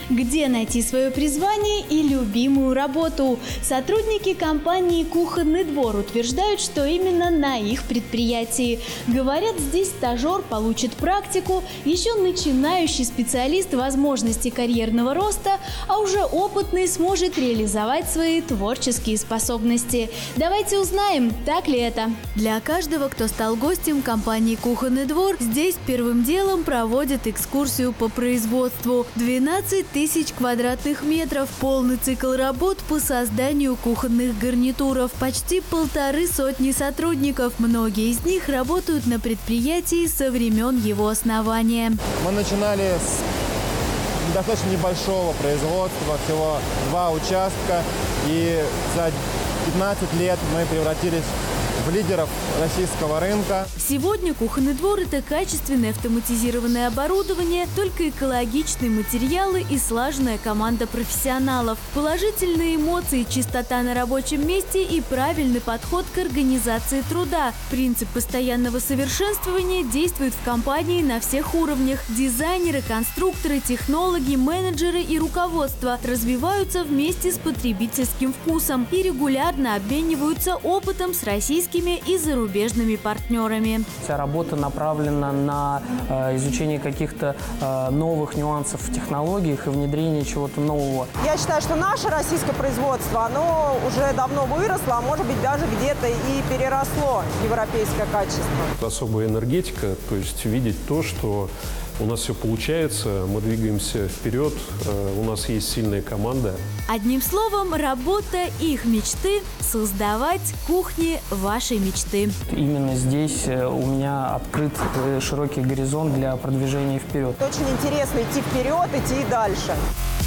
Где найти свое призвание и любимую работу? Сотрудники компании «Кухонный двор» утверждают, что именно на их предприятии. Говорят, здесь стажер получит практику, еще начинающий специалист возможности карьерного роста, а уже опытный сможет реализовать свои творческие способности. Давайте узнаем, так ли это. Для каждого, кто стал гостем компании «Кухонный двор», здесь первым делом проводят экскурсию по производству. 12 тысяч квадратных метров, полный цикл работ по созданию кухонных гарнитуров, почти 150 сотрудников. Многие из них работают на предприятии со времен его основания. Мы начинали с достаточно небольшого производства, всего 2 участка, и за 15 лет мы превратились в лидеров российского рынка. Сегодня «Кухонный двор» – это качественное автоматизированное оборудование, только экологичные материалы и слаженная команда профессионалов. Положительные эмоции, чистота на рабочем месте и правильный подход к организации труда. Принцип постоянного совершенствования действует в компании на всех уровнях. Дизайнеры, конструкторы, технологи, менеджеры и руководство развиваются вместе с потребительским вкусом и регулярно обмениваются опытом с российскими и зарубежными партнерами. Вся работа направлена на изучение каких-то новых нюансов в технологиях и внедрение чего-то нового. Я считаю, что наше российское производство, оно уже давно выросло, а может быть даже где-то и переросло европейское качество. Особая энергетика, то есть видеть то, что у нас все получается, мы двигаемся вперед, у нас есть сильная команда. Одним словом, работа их мечты – создавать кухни вашей мечты. Именно здесь у меня открыт широкий горизонт для продвижения вперед. Очень интересно идти вперед, идти и дальше.